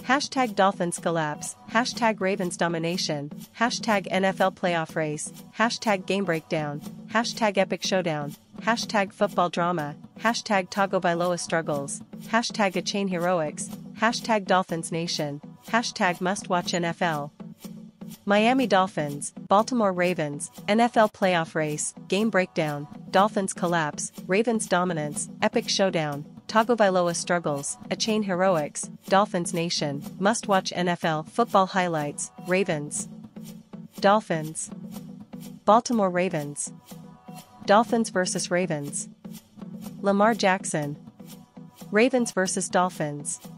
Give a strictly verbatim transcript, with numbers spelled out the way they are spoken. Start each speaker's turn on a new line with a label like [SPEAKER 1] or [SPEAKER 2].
[SPEAKER 1] Hashtag Dolphins collapse, hashtag Ravens domination, hashtag N F L playoff race, hashtag game breakdown, hashtag epic showdown, hashtag football drama, hashtag Tagovailoa struggles, hashtag Achane heroics, hashtag Dolphins nation, hashtag must watch N F L. Miami Dolphins, Baltimore Ravens, N F L playoff race, game breakdown, Dolphins collapse, Ravens dominance, epic showdown, Tagovailoa struggles, Achane heroics, Dolphins nation, must-watch N F L football highlights, Ravens. Dolphins. Baltimore Ravens. Dolphins versus Ravens. Lamar Jackson. Ravens versus Dolphins.